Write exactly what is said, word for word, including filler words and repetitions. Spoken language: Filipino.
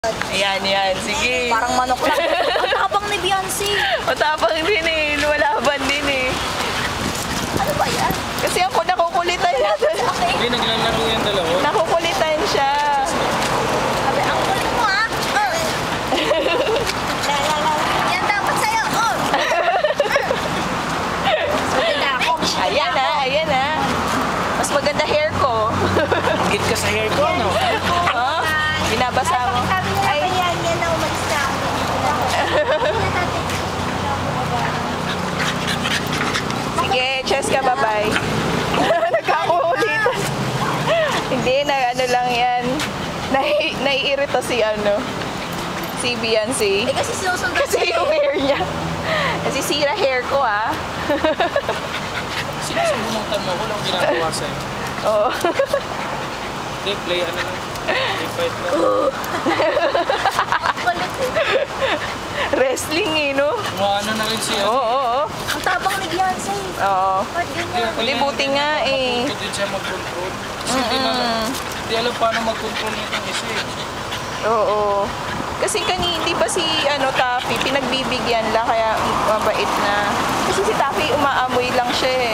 Ayan, yan. Sige. Parang manok lang. Ang tapang ni Beyonce. Matapang din eh. Lumalaban din eh. Ano ba yan? Kasi ako nakukulitan niya. Hindi, naglalaro yung dalawa. Nakukulitan siya. Sabi, ang kulit mo ah. Oh. La, la, la. Yan dapat sa'yo. Oh. Sabi na ako. Ayan na, ayan na. Mas maganda hair ko. Hit ka sa hair ko, no? Ha? Binabasa mo. Sabi nila pa yan, yan na umalis na ako. Sige, chess ka, bye-bye. Nagkakulitan. Hindi, na ano lang yan. Nai naiirita si ano. Si Beyonce. Eh kasi sinusundan Kasi yung hair niya. Kasi sira hair ko ah. Sinasumunutan mo, walang ginagawa sa'yo. Oo. Hindi, play ano lang. Play fight lang. kulit eh. Wrestling eh, no? Mga ano na rin siya. Oo, oo, oo. Ang tapang ni Beyonce. Oo. Ba't ganyan? Hindi, buti nga eh. Matuto din siya mag-control. Kasi hindi na, hindi alam paano mag-control nitong isa eh. Oo. Kasi kanina, di ba si ano, Taffy, pinagbibigyan lang, kaya mabait na. Kasi si Taffy, umaamoy lang siya eh.